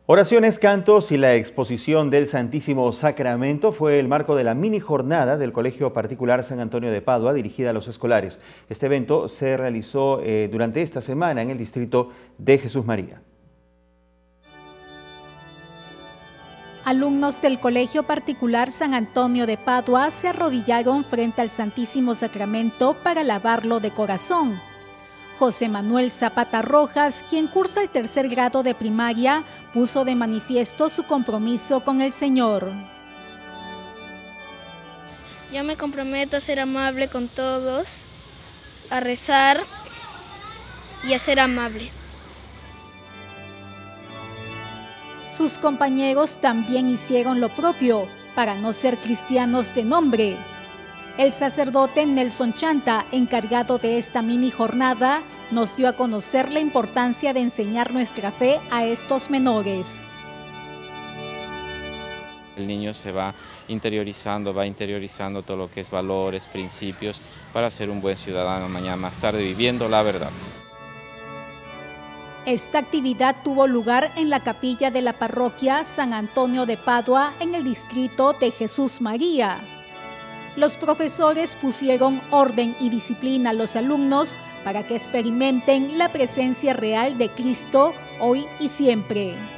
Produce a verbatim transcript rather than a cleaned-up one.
Oraciones, cantos y la exposición del Santísimo Sacramento fue el marco de la mini jornada del Colegio Particular San Antonio de Padua dirigida a los escolares. Este evento se realizó eh, durante esta semana en el distrito de Jesús María. Alumnos del Colegio Particular San Antonio de Padua se arrodillaron frente al Santísimo Sacramento para alabarlo de corazón. José Manuel Zapata Rojas, quien cursa el tercer grado de primaria, puso de manifiesto su compromiso con el Señor. Yo me comprometo a ser amable con todos, a rezar y a ser amable. Sus compañeros también hicieron lo propio, para no ser cristianos de nombre. El sacerdote Nelson Chanta, encargado de esta mini jornada, nos dio a conocer la importancia de enseñar nuestra fe a estos menores. El niño se va interiorizando, va interiorizando todo lo que es valores, principios, para ser un buen ciudadano mañana más tarde, viviendo la verdad. Esta actividad tuvo lugar en la capilla de la parroquia San Antonio de Padua, en el distrito de Jesús María. Los profesores pusieron orden y disciplina a los alumnos para que experimenten la presencia real de Cristo hoy y siempre.